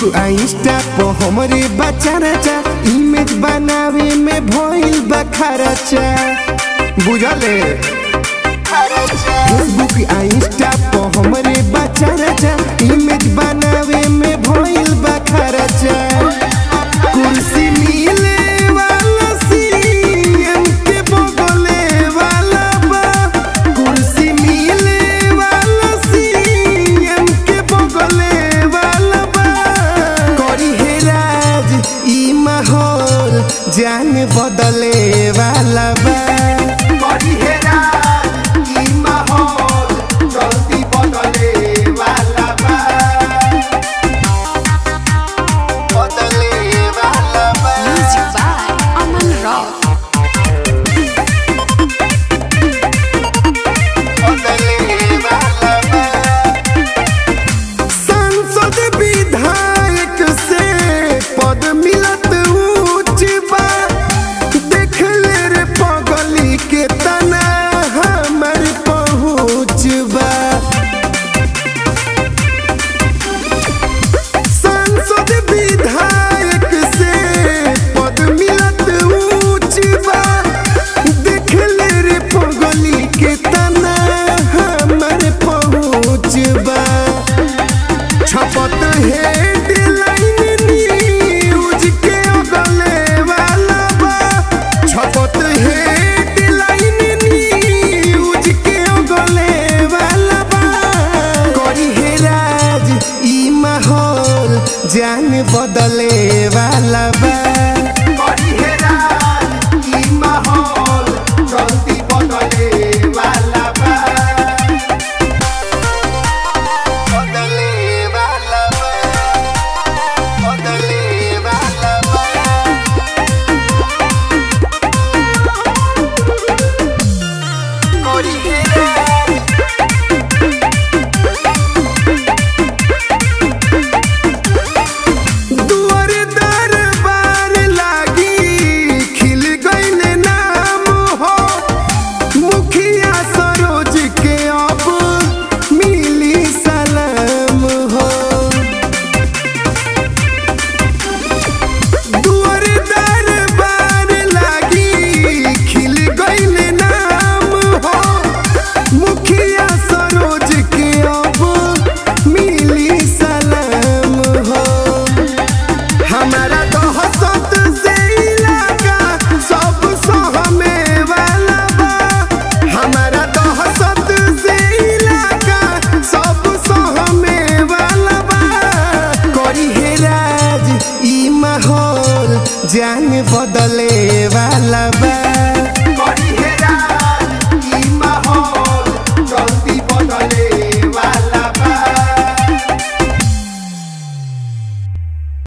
Insta पर हमरे बच्चा इमेज बनावे में भइल बा खर्चा बुझले। फेसबुक इंस्टा पर हमरे बच्चा इमेज बनावे में भइल बा खर्चा। कुर्सी मिले वाला सीएम के बगले वाला बा, कुर्सी मिले वाला सीएम के बगले वाला बा। करी है राज ई माहौल जान बदले वाला बा। करी है राज ई माहौल जल्दी बदले वाला बा, बदले वाला बा। Music by Aman Rock. बदले वाला बा। सांसद विधायक से पद मिलत ऊंच बा, देख ले रे पगली के तना हमर पहुँच बा। सांसद विधायक से पद मिलत ऊंच बा, देख ले रे पगली के तना हमर पहुँच बा। छपत हेडलाइन न्यूज के अगले वाला बा, छपत हेडलाइन न्यूज के अगले वाला बा। करी है राज ई माहौल जान बदले वाला बा। करी है राज ई माहौल जल्दी बदले वाला बा, बदले वाला बा, बदले वाला बा। करी है राज दुआर दरबार लागी खिल गइल नाम हो, मुखिया सरोज के अब मिली सलाम हो। दुआर दरबार लागी खिल गइल नाम हो, मुखिया सरोज के अब मिली सलाम हो। हमारा दहशत से इलाका सब सहमे वाला बा, हमारा दहशत से इलाका सब सहमे वाला बा। करी है राज ई माहौल जान बदले वाला बा।